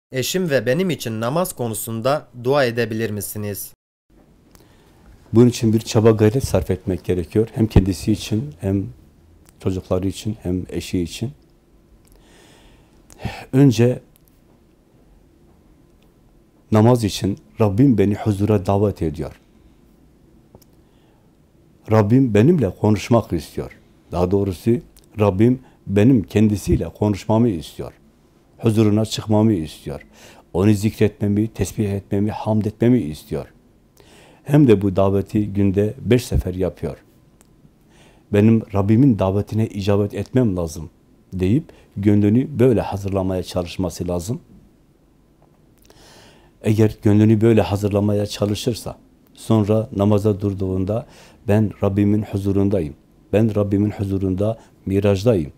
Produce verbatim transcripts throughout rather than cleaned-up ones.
Eşim ve benim için namaz konusunda dua edebilir misiniz? Bunun için bir çaba gayret sarf etmek gerekiyor. Hem kendisi için, hem çocukları için, hem eşi için. Önce namaz için Rabbim beni huzura davet ediyor. Rabbim benimle konuşmak istiyor. Daha doğrusu Rabbim benim kendisiyle konuşmamı istiyor. Huzuruna çıkmamı istiyor. Onu zikretmemi, tesbih etmemi, hamd etmemi istiyor. Hem de bu daveti günde beş sefer yapıyor. Benim Rabbimin davetine icabet etmem lazım deyip gönlünü böyle hazırlamaya çalışması lazım. Eğer gönlünü böyle hazırlamaya çalışırsa, sonra namaza durduğunda ben Rabbimin huzurundayım, ben Rabbimin huzurunda mirajdayım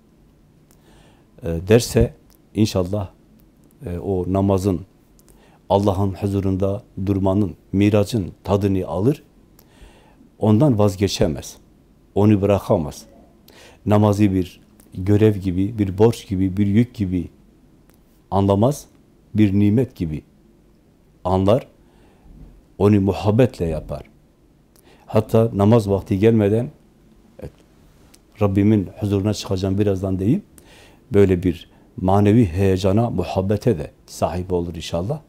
e, derse inşallah e, o namazın, Allah'ın huzurunda durmanın, miracın tadını alır, ondan vazgeçemez, onu bırakamaz. Namazı bir görev gibi, bir borç gibi, bir yük gibi anlamaz, bir nimet gibi anlar, onu muhabbetle yapar. Hatta namaz vakti gelmeden evet, Rabbimin huzuruna çıkacağım birazdan deyip böyle bir manevi heyecana, muhabbete de sahip olur inşallah.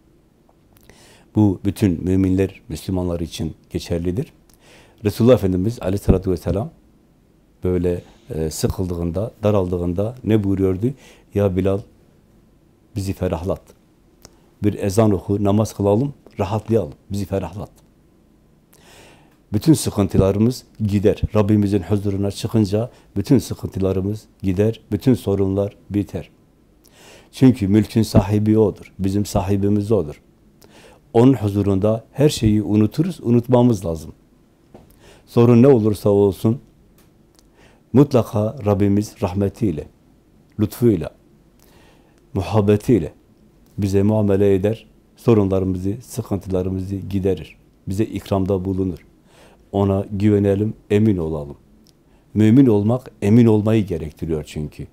Bu bütün müminler, Müslümanlar için geçerlidir. Resulullah Efendimiz Aleyhisselatü Vesselam böyle e, sıkıldığında, daraldığında ne buyuruyordu? Ya Bilal, bizi ferahlat. Bir ezan oku, namaz kılalım, rahatlayalım, bizi ferahlat. Bütün sıkıntılarımız gider. Rabbimizin huzuruna çıkınca bütün sıkıntılarımız gider, bütün sorunlar biter. Çünkü mülkün sahibi O'dur, bizim sahibimiz O'dur. Onun huzurunda her şeyi unuturuz, unutmamız lazım. Sorun ne olursa olsun, mutlaka Rabbimiz rahmetiyle, lütfuyla, muhabbetiyle bize muamele eder, sorunlarımızı, sıkıntılarımızı giderir. Bize ikramda bulunur. Ona güvenelim, emin olalım. Mümin olmak, emin olmayı gerektiriyor çünkü.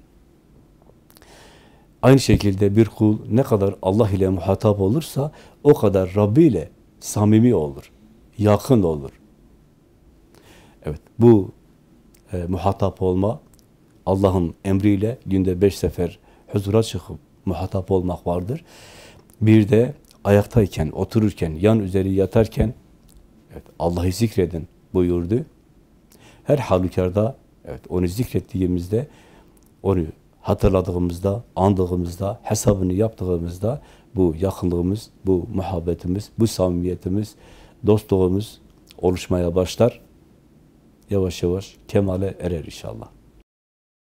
Aynı şekilde bir kul ne kadar Allah ile muhatap olursa, o kadar Rabbi ile samimi olur, yakın olur. Evet, bu e, muhatap olma, Allah'ın emriyle günde beş sefer huzura çıkıp muhatap olmak vardır. Bir de ayaktayken, otururken, yan üzeri yatarken evet, Allah'ı zikredin buyurdu. Her halükarda evet, onu zikrettiğimizde, onu hatırladığımızda, andığımızda, hesabını yaptığımızda bu yakınlığımız, bu muhabbetimiz, bu samimiyetimiz, dostluğumuz oluşmaya başlar. Yavaş yavaş kemale erer inşallah.